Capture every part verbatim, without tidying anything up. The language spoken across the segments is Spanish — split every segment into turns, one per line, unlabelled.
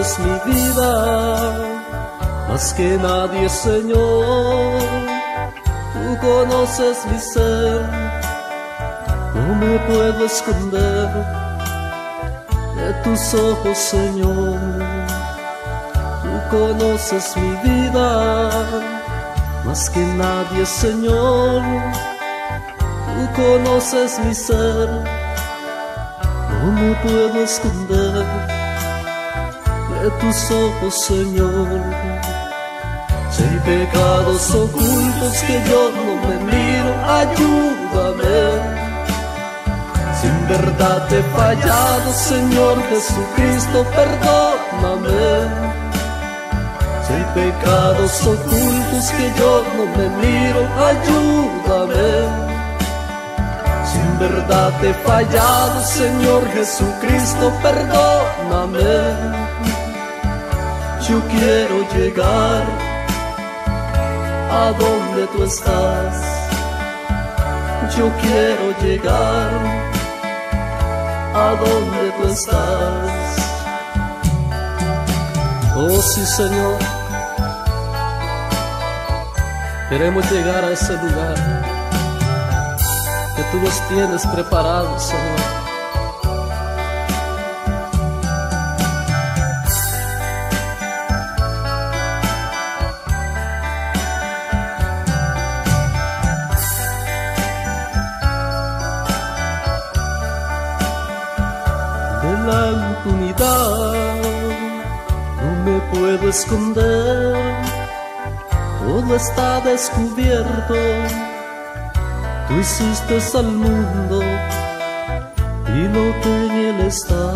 conoces mi vida más que nadie, Señor. Tú conoces mi ser, no me puedo esconder de tus ojos, Señor. Tú conoces mi vida más que nadie, Señor. Tú conoces mi ser, no me puedo esconder de tus ojos, Señor. Si hay pecados ocultos que yo no me miro, ayúdame. Si en verdad te he fallado, Señor Jesucristo, perdóname. Si hay pecados ocultos que yo no me miro, ayúdame. Si en verdad te he fallado, Señor Jesucristo, perdóname. Yo quiero llegar a donde tú estás. Yo quiero llegar a donde tú estás. Oh sí, Señor, queremos llegar a ese lugar que tú nos tienes preparados, Señor. De la impunidad no me puedo esconder, todo está descubierto. Tú hiciste al mundo y lo que en él está.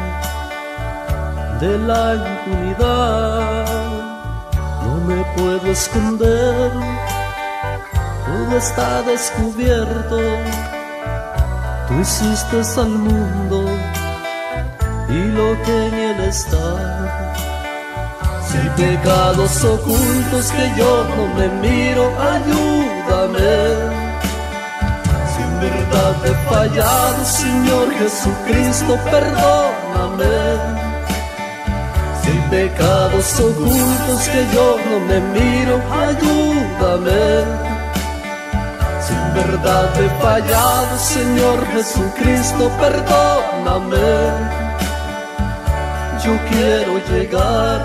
De la impunidad no me puedo esconder, todo está descubierto. Tú hiciste al mundo y lo que en él está. Si hay pecados ocultos que yo no me miro, ayúdame. Si en verdad te he fallado, Señor Jesucristo, perdóname. Si hay pecados ocultos que yo no me miro, ayúdame. Si en verdad te he fallado, Señor Jesucristo, perdóname. Yo quiero llegar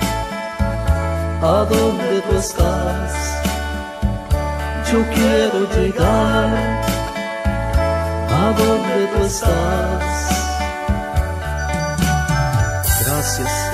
a donde tú estás. Yo quiero llegar a donde tú estás. Gracias.